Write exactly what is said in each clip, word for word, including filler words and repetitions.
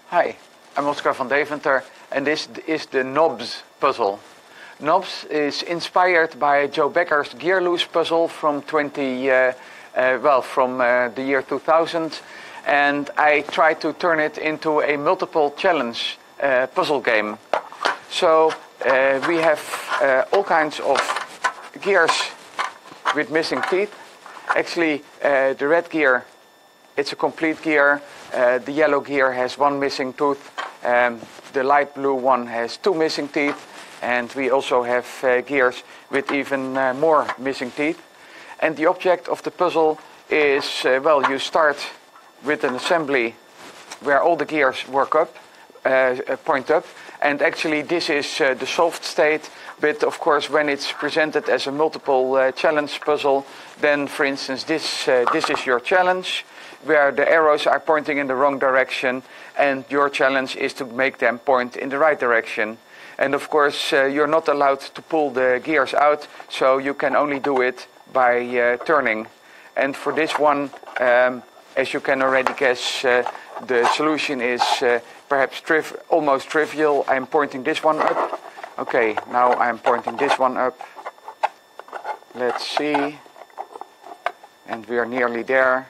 Hi, I'm Oscar van Deventer and this is the Knobs puzzle. Knobs is inspired by Joe Becker's gear loose puzzle from twenty, uh, uh, well, from uh, the year two thousand, and I tried to turn it into a multiple challenge uh, puzzle game. So uh, we have uh, all kinds of gears with missing teeth. Actually, uh, the red gear, it's a complete gear. Uh, the yellow gear has one missing tooth. Um, the light blue one has two missing teeth. And we also have uh, gears with even uh, more missing teeth. And the object of the puzzle is, uh, well, you start with an assembly where all the gears work up, uh, point up. And actually this is uh, the solved state. But of course, when it's presented as a multiple uh, challenge puzzle, then for instance, this, uh, this is your challenge, where the arrows are pointing in the wrong direction, and your challenge is to make them point in the right direction. And of course, uh, you're not allowed to pull the gears out, so you can only do it by uh, turning. And for this one, um, as you can already guess, uh, the solution is uh, perhaps triv almost trivial. I'm pointing this one up. Okay, now I'm pointing this one up. Let's see. And we are nearly there.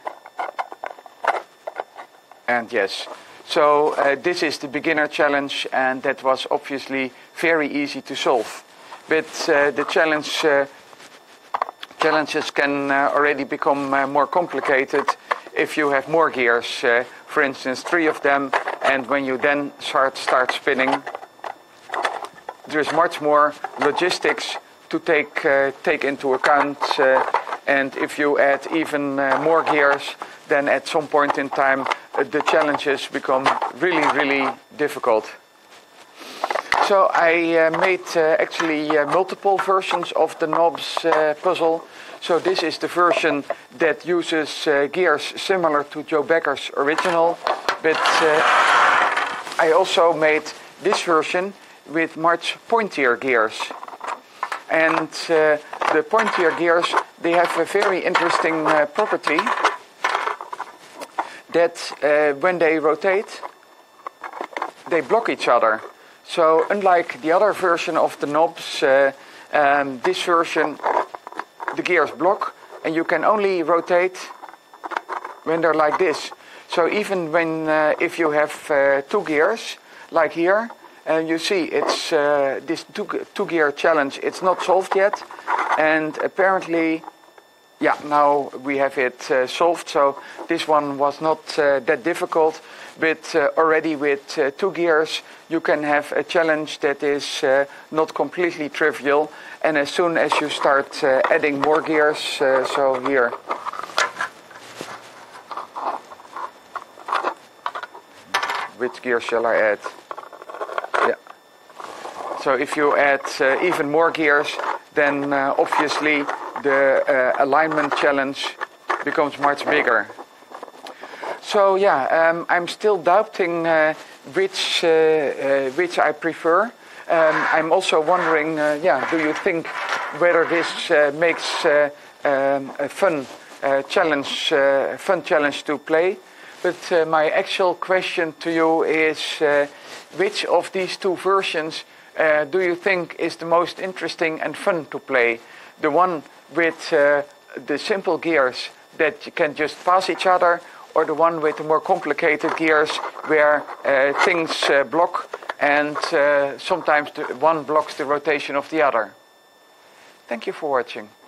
And yes, so uh, this is the beginner challenge, and that was obviously very easy to solve. But uh, the challenge uh, challenges can uh, already become uh, more complicated if you have more gears, uh, for instance three of them, and when you then start, start spinning, there's much more logistics to take, uh, take into account, uh, and if you add even uh, more gears, then at some point in time uh, the challenges become really, really difficult. So I uh, made uh, actually uh, multiple versions of the Knobs uh, puzzle. So this is the version that uses uh, gears similar to Joe Becker's original, but uh, I also made this version with much pointier gears. And uh, the pointier gears, they have a very interesting uh, property that uh, when they rotate, they block each other. So unlike the other version of the Knobs, uh, um, this version, the gears block, and you can only rotate when they're like this. So even when, uh, if you have uh, two gears, like here, and you see it's uh, this two, two gear challenge, it's not solved yet, and apparently, yeah, now we have it uh, solved. So this one was not uh, that difficult, but uh, already with uh, two gears you can have a challenge that is uh, not completely trivial. And as soon as you start uh, adding more gears, uh, so here, which gear shall I add? Yeah. So if you add uh, even more gears, then uh, obviously the uh, alignment challenge becomes much bigger. So yeah, um, I'm still doubting uh, which, uh, uh, which I prefer. Um, I'm also wondering, uh, yeah, do you think whether this uh, makes uh, um, a fun uh, challenge, uh, fun challenge to play? But uh, my actual question to you is, uh, which of these two versions uh, do you think is the most interesting and fun to play? The one with uh, the simple gears that you can just pass each other, or the one with the more complicated gears where uh, things uh, block, and uh, sometimes the one blocks the rotation of the other? Thank you for watching.